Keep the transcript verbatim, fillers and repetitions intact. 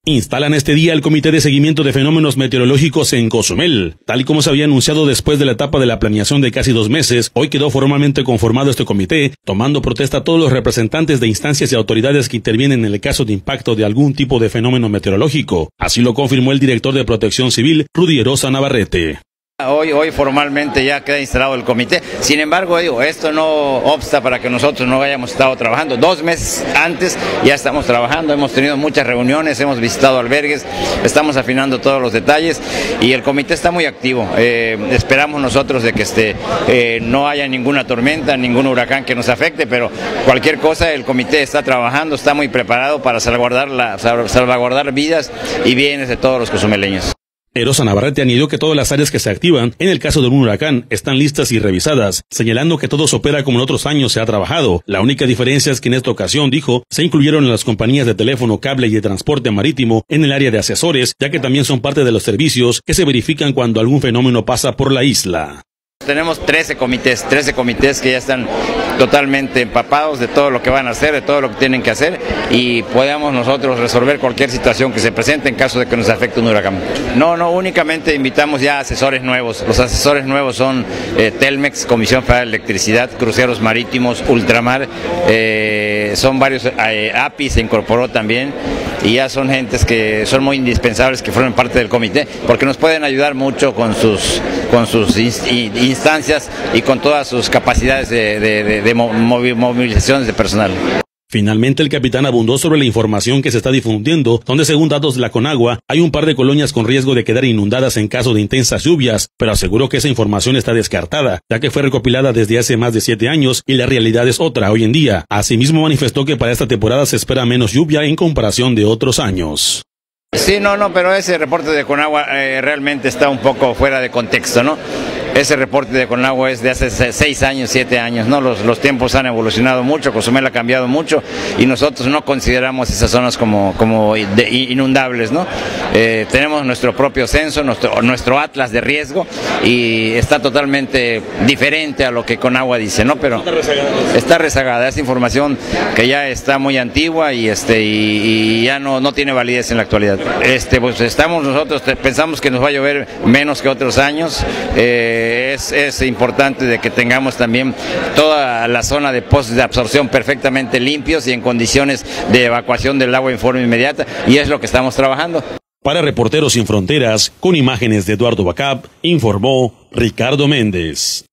Instalan este día el Comité de Seguimiento de Fenómenos Meteorológicos en Cozumel. Tal y como se había anunciado después de la etapa de la planeación de casi dos meses, hoy quedó formalmente conformado este comité, tomando protesta a todos los representantes de instancias y autoridades que intervienen en el caso de impacto de algún tipo de fenómeno meteorológico. Así lo confirmó el director de Protección Civil, Rudy Erosa Navarrete. Hoy, hoy formalmente ya queda instalado el comité. Sin embargo, digo, esto no obsta para que nosotros no hayamos estado trabajando. Dos meses antes ya estamos trabajando, hemos tenido muchas reuniones, hemos visitado albergues, estamos afinando todos los detalles y el comité está muy activo. Eh, esperamos nosotros de que este, eh, no haya ninguna tormenta, ningún huracán que nos afecte, pero cualquier cosa el comité está trabajando, está muy preparado para salvaguardar, la, salvaguardar vidas y bienes de todos los cozumeleños. Erosa Navarrete añadió que todas las áreas que se activan en el caso de un huracán están listas y revisadas, señalando que todo se opera como en otros años se ha trabajado. La única diferencia es que en esta ocasión, dijo, se incluyeron las compañías de teléfono, cable y de transporte marítimo en el área de asesores, ya que también son parte de los servicios que se verifican cuando algún fenómeno pasa por la isla. Tenemos trece comités, trece comités que ya están totalmente empapados de todo lo que van a hacer, de todo lo que tienen que hacer y podamos nosotros resolver cualquier situación que se presente en caso de que nos afecte un huracán. No, no, únicamente invitamos ya asesores nuevos. Los asesores nuevos son eh, Telmex, Comisión Federal de Electricidad, Cruceros Marítimos, Ultramar, eh, son varios, eh, A P I se incorporó también y ya son gentes que son muy indispensables que formen parte del comité porque nos pueden ayudar mucho con sus, con sus instancias y con todas sus capacidades de, de, de, de movilizaciones de personal. Finalmente, el capitán abundó sobre la información que se está difundiendo, donde según datos de la Conagua, hay un par de colonias con riesgo de quedar inundadas en caso de intensas lluvias, pero aseguró que esa información está descartada, ya que fue recopilada desde hace más de siete años y la realidad es otra hoy en día. Asimismo, manifestó que para esta temporada se espera menos lluvia en comparación de otros años. Sí, no, no, pero ese reporte de Conagua eh, realmente está un poco fuera de contexto, ¿no? Ese reporte de Conagua es de hace seis años, siete años, ¿no? Los, los tiempos han evolucionado mucho, Cozumel ha cambiado mucho y nosotros no consideramos esas zonas como, como de, inundables, ¿no? Eh, tenemos nuestro propio censo, nuestro, nuestro atlas de riesgo y está totalmente diferente a lo que Conagua dice, ¿no? Pero está rezagada, está rezagada, es información que ya está muy antigua y, este, y, y ya no, no tiene validez en la actualidad. Este, pues estamos nosotros, pensamos que nos va a llover menos que otros años, eh, Es, es importante de que tengamos también toda la zona de postes de absorción perfectamente limpios y en condiciones de evacuación del agua en forma inmediata y es lo que estamos trabajando. Para Reporteros Sin Fronteras, con imágenes de Eduardo Bacap, informó Ricardo Méndez.